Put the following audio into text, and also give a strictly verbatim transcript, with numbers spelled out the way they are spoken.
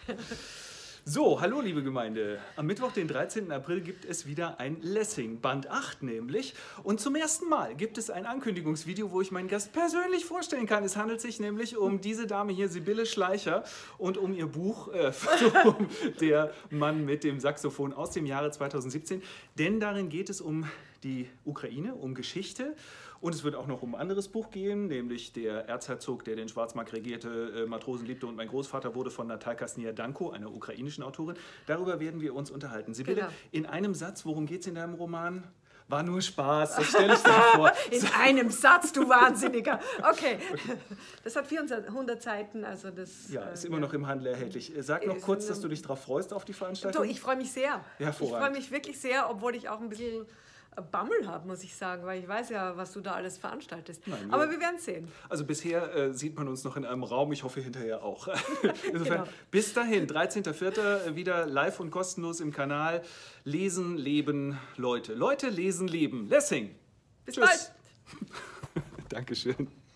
So, hallo liebe Gemeinde. Am Mittwoch, den dreizehnten April, gibt es wieder ein Lessing, Band acht nämlich. Und zum ersten Mal gibt es ein Ankündigungsvideo, wo ich meinen Gast persönlich vorstellen kann. Es handelt sich nämlich um diese Dame hier, Sibylle Schleicher, und um ihr Buch äh, um Der Mann mit dem Saxophon aus dem Jahre zweitausendsiebzehn. Denn darin geht es um die Ukraine, um Geschichte. Und es wird auch noch um ein anderes Buch gehen, nämlich Der Erzherzog, der den Schwarzmarkt regierte, äh, Matrosen liebte und mein Großvater wurde, von Natalka Sniadanko, einer ukrainischen Autorin. Darüber werden wir uns unterhalten. Sibylle, genau. In einem Satz, worum geht es in deinem Roman? War nur Spaß, das stelle ich dir vor. In einem Satz, du Wahnsinniger. Okay, das hat vierhundert Seiten, also das... Ja, ist äh, immer ja. noch im Handel erhältlich. Sag noch kurz, dass du dich darauf freust, auf die Veranstaltung. So, ich freue mich sehr. Hervorragend. Ich freue mich wirklich sehr, obwohl ich auch ein bisschen Bammel habe, muss ich sagen, weil ich weiß ja, was du da alles veranstaltest. Nein, aber ja. wir werden sehen. Also bisher äh, sieht man uns noch in einem Raum, ich hoffe hinterher auch. Insofern, genau. Bis dahin, dreizehnten vierten wieder live und kostenlos im Kanal. Lesen, leben, Leute. Leute, lesen, leben. Lessing. Bis Tschüss. bald. Dankeschön.